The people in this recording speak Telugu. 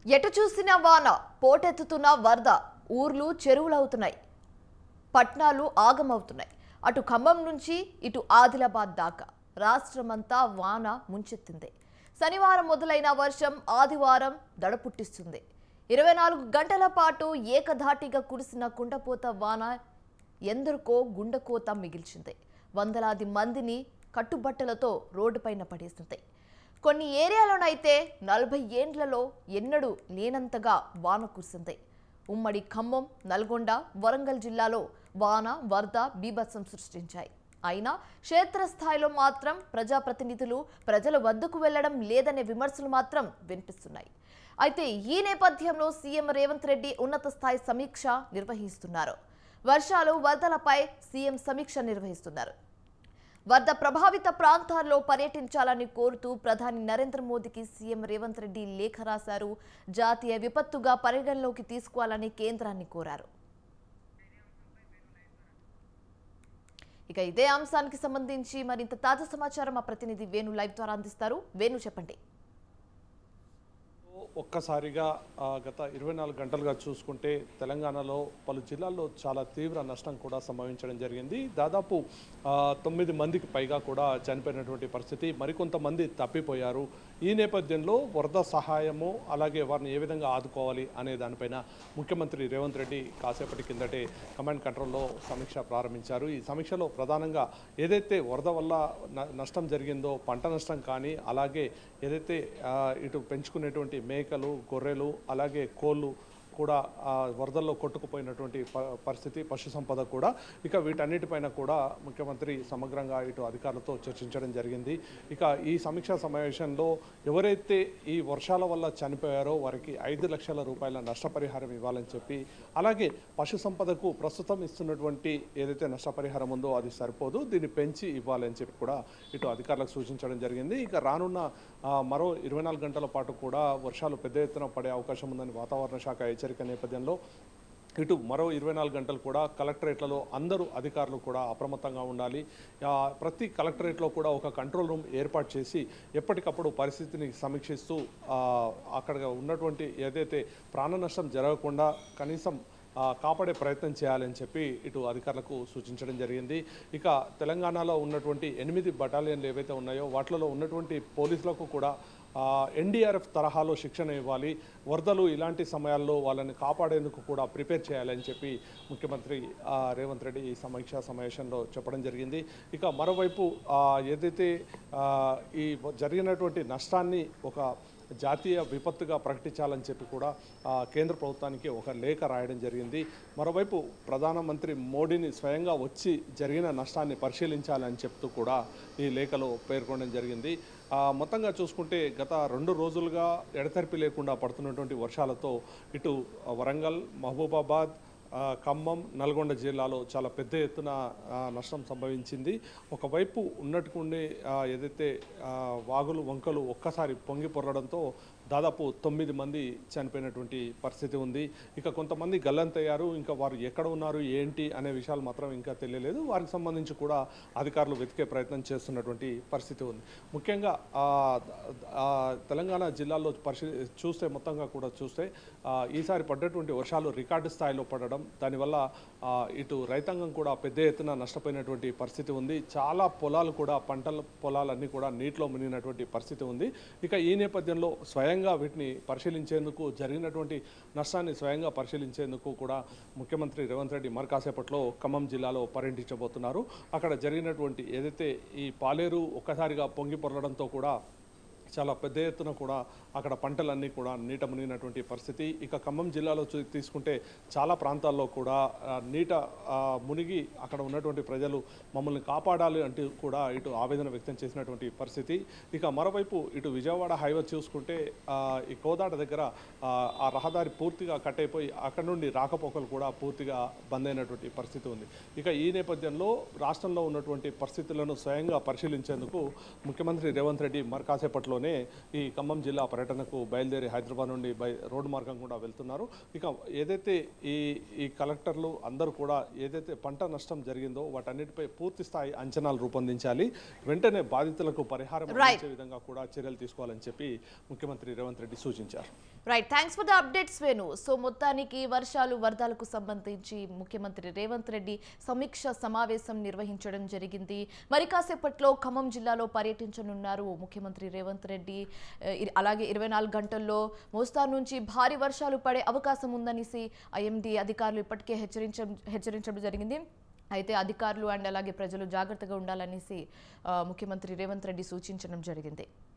ఎటు చూసినా వాన, పోటెత్తుతున్న వరద, ఊర్లు చెరువులవుతున్నాయి, పట్నాలు ఆగమవుతున్నాయి. అటు ఖమ్మం నుంచి ఇటు ఆదిలాబాద్ దాకా రాష్ట్రమంతా వాన ముంచెత్తింది. శనివారం మొదలైన వర్షం ఆదివారం దడపుట్టిస్తుంది. 24 గంటల పాటు ఏకధాటిగా కురిసిన కుండపోత వాన ఎందరికో గుండెకోత మిగిల్చింది. వందలాది మందిని కట్టుబట్టలతో రోడ్డుపైన పడేసింది. కొన్ని ఏరియాలోనైతే 40 ఏండ్లలో ఎన్నడూ లేనంతగా వాన కురిసింది. ఉమ్మడి ఖమ్మం, నల్గొండ, వరంగల్ జిల్లాలో వాన, వరద బీభత్సం సృష్టించాయి. అయినా క్షేత్రస్థాయిలో మాత్రం ప్రజాప్రతినిధులు ప్రజల వద్దకు వెళ్లడం లేదనే విమర్శలు మాత్రం వినిపిస్తున్నాయి. అయితే ఈ నేపథ్యంలో సీఎం రేవంత్ రెడ్డి ఉన్నత స్థాయి సమీక్ష నిర్వహిస్తున్నారు. వర్షాలు, వరదలపై సీఎం సమీక్ష నిర్వహిస్తున్నారు. వరద ప్రభావిత ప్రాంతాల్లో పర్యటించాలని కోరుతూ ప్రధాని నరేంద్ర మోదీకి సీఎం రేవంత్ రెడ్డి లేఖ రాశారు. జాతీయ విపత్తుగా పరిగణలోకి తీసుకోవాలని కేంద్రాన్ని కోరారు. ఇక ఇదే అంశానికి సంబంధించి మరింత తాజా సమాచారం మా ప్రతినిధి వేణు లైవ్ ద్వారా అందిస్తారు. వేణు, చెప్పండి. ఒక్కసారిగా గత 24 గంటలుగా చూసుకుంటే తెలంగాణలో పలు జిల్లాల్లో చాలా తీవ్ర నష్టం కూడా సంభవించడం జరిగింది. దాదాపు 9 మందికి పైగా కూడా చనిపోయినటువంటి పరిస్థితి, మరికొంతమంది తప్పిపోయారు. ఈ నేపథ్యంలో వరద సహాయము, అలాగే వారిని ఏ విధంగా ఆదుకోవాలి అనే దానిపైన ముఖ్యమంత్రి రేవంత్ రెడ్డి కాసేపటి కిందటే కమాండ్ కంట్రోల్లో సమీక్ష ప్రారంభించారు. ఈ సమీక్షలో ప్రధానంగా ఏదైతే వరద వల్ల నష్టం జరిగిందో, పంట నష్టం కానీ, అలాగే ఏదైతే ఇటు పెంచుకునేటువంటి మేకలు, గొర్రెలు, అలాగే కోళ్ళు కూడా వరదల్లో కొట్టుకుపోయినటువంటి పరిస్థితి, పశు సంపద కూడా, ఇక వీటన్నిటిపైన కూడా ముఖ్యమంత్రి సమగ్రంగా ఇటు అధికారులతో చర్చించడం జరిగింది. ఇక ఈ సమీక్షా సమావేశంలో ఎవరైతే ఈ వర్షాల వల్ల చనిపోయారో వారికి 5 లక్షల రూపాయల నష్టపరిహారం ఇవ్వాలని చెప్పి, అలాగే పశు సంపదకు ప్రస్తుతం ఇస్తున్నటువంటి ఏదైతే నష్టపరిహారం ఉందో అది సరిపోదు, దీన్ని పెంచి ఇవ్వాలని చెప్పి కూడా ఇటు అధికారులకు సూచించడం జరిగింది. ఇక రానున్న మరో 24 గంటల పాటు కూడా వర్షాలు పెద్ద ఎత్తున పడే అవకాశం ఉందని వాతావరణ శాఖ హెచ్చరిక నేపథ్యంలో ఇటు మరో 24 గంటలు కూడా కలెక్టరేట్లలో అందరూ అధికారులు కూడా అప్రమత్తంగా ఉండాలి. ప్రతి కలెక్టరేట్లో కూడా ఒక కంట్రోల్ రూమ్ ఏర్పాటు చేసి ఎప్పటికప్పుడు పరిస్థితిని సమీక్షిస్తూ అక్కడ ఉన్నటువంటి ఏదైతే ప్రాణ నష్టం జరగకుండా కనీసం కాపాడే ప్రయత్నం చేయాలని చెప్పి ఇటు అధికారులకు సూచించడం జరిగింది. ఇక తెలంగాణలో ఉన్నటువంటి 8 బటాలియన్లు ఏవైతే ఉన్నాయో వాటిలో ఉన్నటువంటి పోలీసులకు కూడా ఎన్డీఆర్ఎఫ్ తరహాలో శిక్షణ ఇవ్వాలి, వరదలు ఇలాంటి సమయాల్లో వాళ్ళని కాపాడేందుకు కూడా ప్రిపేర్ చేయాలని చెప్పి ముఖ్యమంత్రి రేవంత్ రెడ్డి ఈ సమీక్షా సమావేశంలో చెప్పడం జరిగింది. ఇక మరోవైపు ఏదైతే ఈ జరిగినటువంటి నష్టాన్ని ఒక జాతీయ విపత్తుగా ప్రకటించాలని చెప్పి కూడా కేంద్ర ప్రభుత్వానికి ఒక లేఖ రాయడం జరిగింది. మరోవైపు ప్రధానమంత్రి మోడీని స్వయంగా వచ్చి జరిగిన నష్టాన్ని పరిశీలించాలని చెప్తూ కూడా ఈ లేఖలో పేర్కొనడం జరిగింది. మొత్తంగా చూసుకుంటే గత 2 రోజులుగా ఎడతెరిపి లేకుండా పడుతున్నటువంటి వర్షాలతో ఇటు వరంగల్, మహబూబాబాద్, ఖమ్మం, నల్గొండ జిల్లాలో చాలా పెద్ద ఎత్తున నష్టం సంభవించింది. ఒకవైపు ఉన్నట్టుకుండే ఏదైతే వాగులు, వంకలు ఒక్కసారి పొంగి పొరడంతో దాదాపు 9 మంది చనిపోయినటువంటి పరిస్థితి ఉంది. ఇక కొంతమంది గల్లంతయ్యారు. ఇంకా వారు ఎక్కడ ఉన్నారు, ఏంటి అనే విషయాలు మాత్రం ఇంకా తెలియలేదు. వారికి సంబంధించి కూడా అధికారులు వెతికే ప్రయత్నం చేస్తున్నటువంటి పరిస్థితి ఉంది. ముఖ్యంగా తెలంగాణ జిల్లాల్లో చూస్తే మొత్తంగా కూడా చూస్తే ఈసారి పడ్డటువంటి వర్షాలు రికార్డు స్థాయిలో పడడం, దానివల్ల ఇటు రైతాంగం కూడా పెద్ద ఎత్తున నష్టపోయినటువంటి పరిస్థితి ఉంది. చాలా పొలాలు కూడా, పంటల పొలాలన్నీ కూడా నీటిలో మునిగినటువంటి పరిస్థితి ఉంది. ఇక ఈ నేపథ్యంలో స్వయంగా వీటిని పరిశీలించేందుకు, జరిగినటువంటి నష్టాన్ని స్వయంగా పరిశీలించేందుకు కూడా ముఖ్యమంత్రి రేవంత్ రెడ్డి మరి కాసేపట్లో ఖమ్మం జిల్లాలో పర్యటించబోతున్నారు. అక్కడ జరిగినటువంటి ఏదైతే ఈ పాలేరు ఒక్కసారిగా పొంగి పొరడంతో కూడా చాలా పెద్ద ఎత్తున కూడా అక్కడ పంటలన్నీ కూడా నీట మునిగినటువంటి పరిస్థితి. ఇక ఖమ్మం జిల్లాలో తీసుకుంటే చాలా ప్రాంతాల్లో కూడా నీట మునిగి అక్కడ ఉన్నటువంటి ప్రజలు మమ్మల్ని కాపాడాలి అంటూ కూడా ఇటు ఆవేదన వ్యక్తం చేసినటువంటి పరిస్థితి. ఇక మరోవైపు ఇటు విజయవాడ హైవే చూసుకుంటే ఈ కోదాడ దగ్గర ఆ రహదారి పూర్తిగా కట్ అయిపోయి అక్కడ నుండి రాకపోకలు కూడా పూర్తిగా బంద్ అయినటువంటి పరిస్థితి ఉంది. ఇక ఈ నేపథ్యంలో రాష్ట్రంలో ఉన్నటువంటి పరిస్థితులను స్వయంగా పరిశీలించేందుకు ముఖ్యమంత్రి రేవంత్ రెడ్డి మరి కాసేపట్లో ఈ ఖమ్మం జిల్లా పర్యటనకు బయలుదేరి హైదరాబాద్ నుండి రోడ్డు మార్గం కూడా వెళ్తున్నారు. ఇక ఏదైతే ఈ కలెక్టర్లు అందరూ కూడా ఏదైతే పంట నష్టం జరిగిందో వాటన్నిటిపై పూర్తి స్థాయి అంచనాలు రూపొందించాలి, వెంటనే బాధితులకు పరిహారం అందించే విధంగా కూడా చర్యలు తీసుకోవాలని చెప్పి ముఖ్యమంత్రి రేవంత్ రెడ్డి సూచించారు. Right, thanks for the updates Venu. So మొత్తానికి వర్షాలు వరదలకు సంబంధించి ముఖ్యమంత్రి రేవంత్ రెడ్డి సమీక్ష సమావేశం నిర్వహించడం జరిగింది. మరి కాసేపట్లో ఖమ్మం జిల్లాలో పర్యటించనున్నారు ముఖ్యమంత్రి రేవంత్ రెడ్డి. అలాగే 24 గంటల్లో మోస్తారు నుంచి భారీ వర్షాలు పడే అవకాశం ఉందనేసి ఐఎండీ అధికారులు ఇప్పటికే హెచ్చరించడం జరిగింది. అయితే అధికారులు అండ్ అలాగే ప్రజలు జాగ్రత్తగా ఉండాలనేసి ముఖ్యమంత్రి రేవంత్ రెడ్డి సూచించడం జరిగింది.